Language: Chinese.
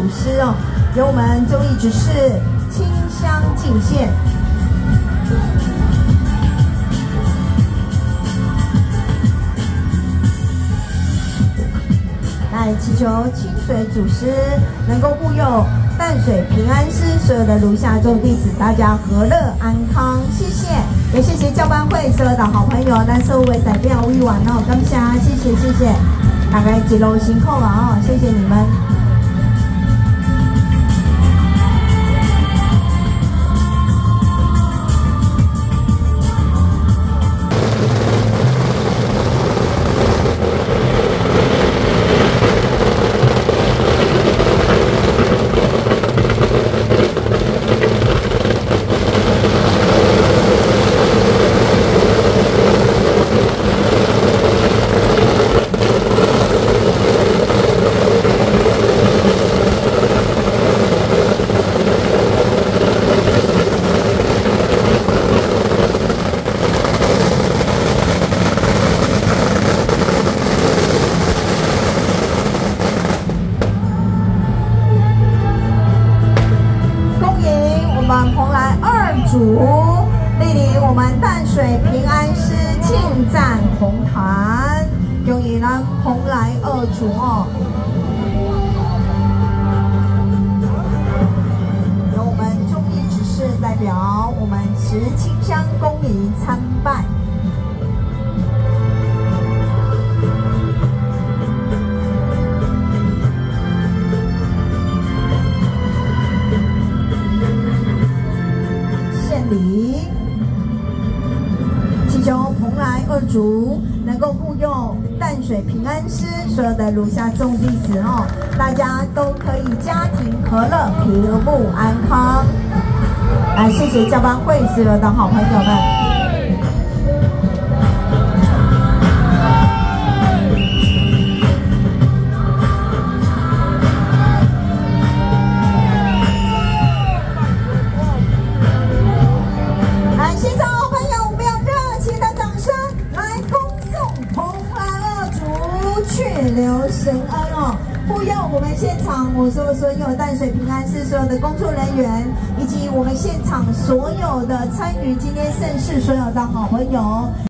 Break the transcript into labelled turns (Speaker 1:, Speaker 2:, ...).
Speaker 1: 师哦，由我们忠义执事清香敬献。 来祈求清水祖师能够护佑淡水平安师所有的炉下众弟子，大家和乐安康，谢谢，也谢谢教班会所有的好朋友，咱所有代表委员哦，感谢，谢谢，大家一路辛苦了哦，谢谢你们。 蓬莱二主莅临我们淡水平安师庆赞红坛，恭迎咱蓬莱二主哦，由我们忠义执事代表我们持清香恭迎参拜。 祈求蓬莱二主能够护佑淡水平安师所有的炉下众弟子哦，大家都可以家庭和乐、平步安康。来，谢谢教班会所有的好朋友们。 血流神恩哦，护佑我们现场我所有淡水平安师所有的工作人员，以及我们现场所有的参与今天盛事所有的好朋友。